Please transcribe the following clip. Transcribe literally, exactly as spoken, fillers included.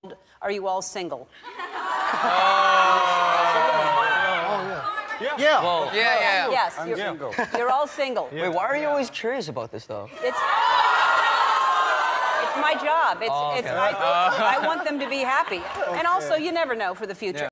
Are You All Single? Yeah. Yeah. Well, yeah, yeah. Yes, I'm you're, single. you're all single. Wait, why are you always curious about this, though? It's, it's my job. It's, Oh, it's, okay. I, I want them to be happy. And also, you never know for the future.